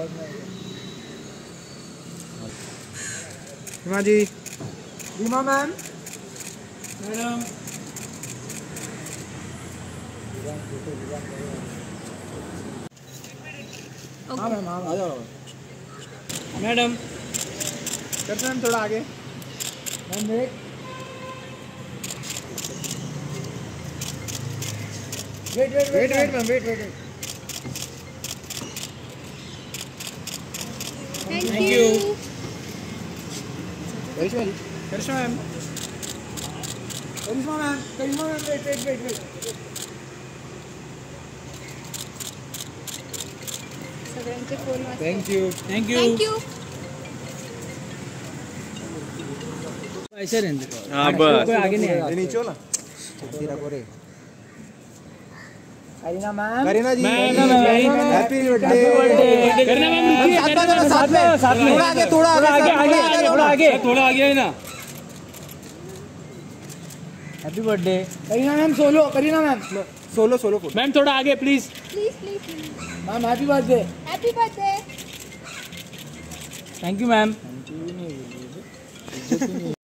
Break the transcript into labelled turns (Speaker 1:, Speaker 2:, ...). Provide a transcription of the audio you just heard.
Speaker 1: Reema ji,
Speaker 2: Reema ma'am,
Speaker 1: madam,
Speaker 2: हाँ ma'am, हाँ आ जाओ
Speaker 1: मैडम,
Speaker 2: करते हैं थोड़ा आगे ma'am. Wait ma'am, wait.
Speaker 1: Thank you.
Speaker 2: Karishma ma'am, wait.
Speaker 3: सगळ्यांचे फोन वाजतात।
Speaker 1: Thank you. ऐसे रहने दो।
Speaker 4: हाँ बस
Speaker 1: कोई आगे नहीं आएगा।
Speaker 2: नीचे हो ना तेरा को रे। Kareena ma'am, Kareena ji, happy birthday.
Speaker 1: Kareena ma'am रुकिए,
Speaker 2: साथ में
Speaker 1: थोड़ा आगे है ना। Happy birthday
Speaker 2: Kareena ma'am, Kareena ma'am solo
Speaker 1: ma'am, थोड़ा आगे please.
Speaker 2: Ma'am, happy birthday.
Speaker 1: Thank you ma'am.